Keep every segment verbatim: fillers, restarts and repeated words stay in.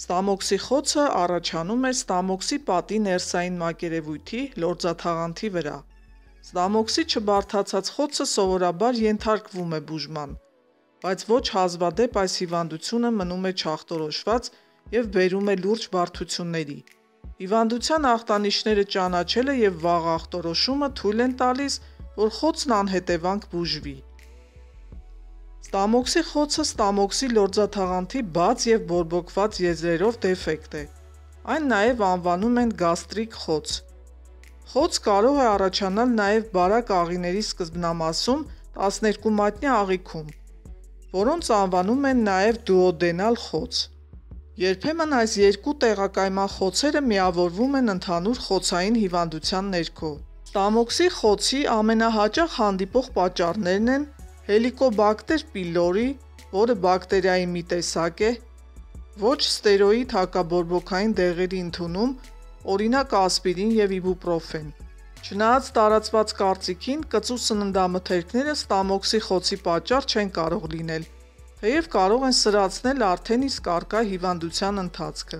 Ստամոքսի խոցը առաջանում է ստամոքսի պատի ներսային մակերևույթի լորձաթաղանթի վրա։ Ստամոքսի չբարդացած խոցը սովորաբար ենթարկվում է բուժման, բայց ոչ հազվադեպ այս հիվանդությունը մնում է չախտորոշված և բերում է լուրջ բարդությունների։ Հիվանդության ախտանիշները ճանաչելը և վաղ ախտորոշումը թույլ են տալիս, որ խոցն անհետևանք բուժվի։ Ստամոքսի խոցը ստամոքսի լորձաթաղանթի բաց և բորբոքված եզրերով դեֆեկտ է։ Այն նաև անվանում են գաստրիկ խոց։ Խոց կարող է առաջանալ նաև բարակ աղիների սկզբնամասում տասներկու մատնյա աղիքում, որոնց անվանում են նաև դուոդենալ խոց։ Երբեմն այս երկու տեղակայման խոցերը միավորվում են ընդհանուր խոցային հիվանդության ներքո։ Ստամոքսի խոցի ամենահաճախ հանդիպող պատճառներն են հելիկոբակտեր պիլորի, որը բակտերիայի մի տեսակ է, ոչ ստերոիդ հակաբորբոքային դեղերի ընդունում, օրինակ ասպիրին և իբուպրոֆեն։ Չնայած տարածված կարծիքին, կծու սննդամթերքները ստամոքսի խոցի պատճառ չեն կարող լինել, թեև կարող են սրացնել արդեն իսկ առկա հիվանդության ընթացքը։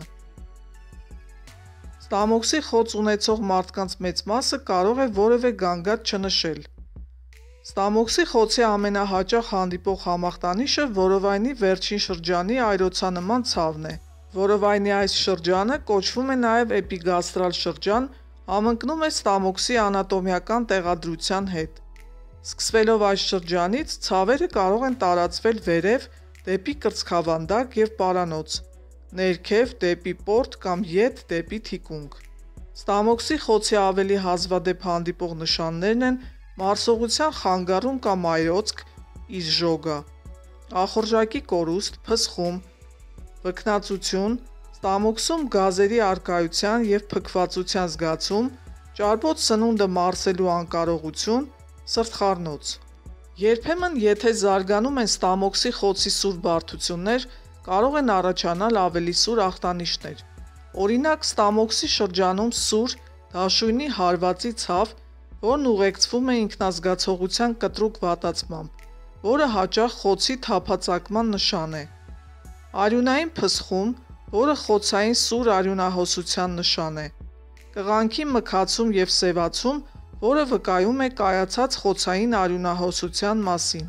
Ստամոքսի խոց ունեցող մարդկանց մեծ մասը կարող է որևէ գանգատ չնշել։ Ստամոքսի խոցի ամենահաճախ հանդիպող համախտանիշը որովայնի վերջին շրջանի այրոցանման ցավն է։ Որովայնի այս շրջանը կոչվում է նաև էպիգաստրալ շրջան, համընկնում է ստամոքսի անատոմիական տեղադրության հետ։ Սկսվելով այս շրջանից, ցավերը կարող են տարածվել վերև, դեպի կրծքավանդակ և պարանոց, ներքև, դեպի պորտ կամ ետ, դեպի թիկունք։ Ստամոքսի խոցի ավելի հազվադեպ հանդիպող նշաններն են մարսողության խանգարում կամ այրոցք, իզժոգա, ախորժակի կորուստ, փսխում, վքնածություն, ստամոքսում գազերի առկայության և փքվածության զգացում, ճարպոտ սնունդը մարսելու անկարողություն, սրտխառնոց։ Երբեմն, եթե զարգանում են ստամոքսի խոցի սուր բարդություններ, կարող են առաջանալ ավելի սուր ախտանիշներ։ Օրինակ, ստամոքսի շրջանում սուր, դաշույնի հարվածի ցավ, որն ուղեկցվում է ինքնազգացողության կտրուկ վատացմամբ, որը հաճախ խոցի թափածակման նշան է։ Արյունային փսխում, որը խոցային սուր արյունահոսության նշան է։ Կղանքի մքացում և սևացում, որը վկայում է կայացած խոցային արյունահոսության մասին։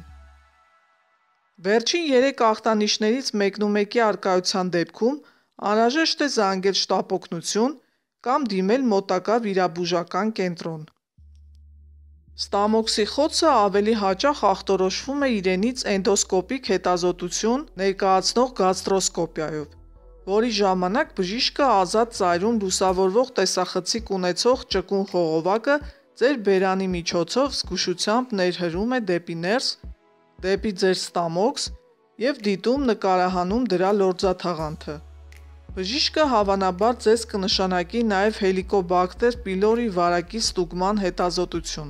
Վերջին երեք ախտանիշներից մեկնումեկի առկայության դեպքում անհրաժեշտ է զանգել շտապօգնություն կամ դիմել մոտակա վիրաբուժական կենտրոն։ Ստամոքսի խոցը ավելի հաճախ ախտորոշվում է իրենից էնդոսկոպիկ հետազոտություն ներկայացնող գաստրոսկոպիայով, որի ժամանակ բժիշկը ազատ ծայրում լուսավորվող տեսախցիկ ունեցող ճկուն խողովակը ձեր բերանի միջոցով զգուշությամբ ներհրում է դեպի ներս, դեպի ձեր ստամոքս և դիտում նկարահանում դրա լորձաթաղանթը։ Բժիշկը հավանաբար ձեզ կնշանակի նաև հելիկոբակտեր պիլորի վարակի ստուգման հետազոտություն։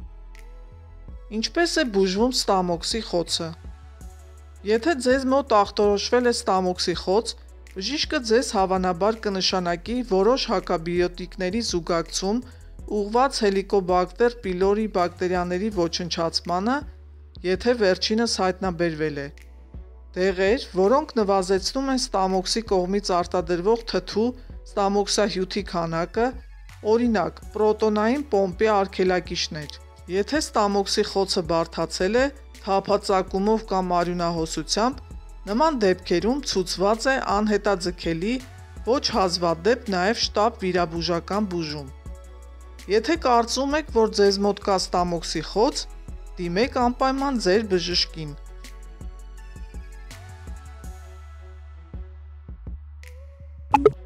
Ինչպես է բուժվում ստամոքսի խոցը։ Եթե ձեզ մոտ ախտորոշվել է ստամոքսի խոց, բժիշկը ձեզ հավանաբար կնշանակի որոշ հակաբիոտիկների զուգակցում ուղղված հելիկոբակտեր պիլորի բակտերիաների ոչնչացմանը, եթե վերջինս հայտնաբերվել է։ Դեղեր, որոնք նվազեցնում են ստամոքսի կողմից արտադրվող թթու ստամոքսահյութի քանակը, օրինակ, պրոտոնային պոմպի արգելակիչներ։ Եթե ստամոքսի խոցը բարդացել է թափածակումով կամ արյունահոսությամբ, նման դեպքերում ցուցված է անհետաձգելի, ոչ հազվադեպ նաև շտապ վիրաբուժական բուժում։ Եթե կարծում եք, որ ձեզ մոտ կա ստամոքսի խոց, դիմեք անպայման ձեր բժշկին։ you